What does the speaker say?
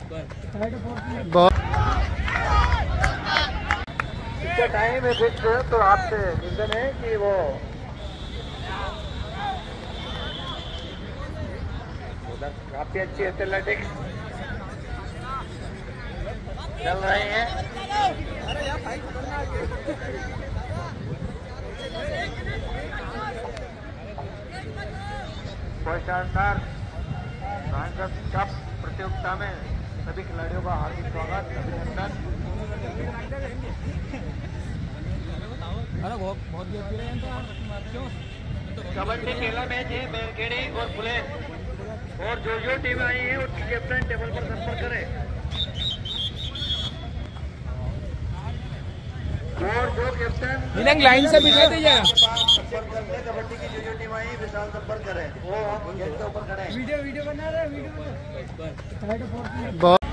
इसका टाइम है फिक्स, तो आपसे निवेदन है कि वो उधर काफी अच्छी एथलेटिक्स चल रहे हैं। बहुत शानदार सांसद कप प्रतियोगिता में सभी खिलाड़ियों का हार्दिक स्वागत, अभिनंदन। कबड्डी खेला मैच है बैरखेड़ी और फुले, और जो टीम आई है उसकी कैप्टन टेबल पर संपर्क करें, और जो कैप्टन लाइन से बिठा दीजिए। कबड्डी की जो टीम आई विशाल संपर्क करें, वो गेट के ऊपर खड़े। वीडियो बना रहे हैं।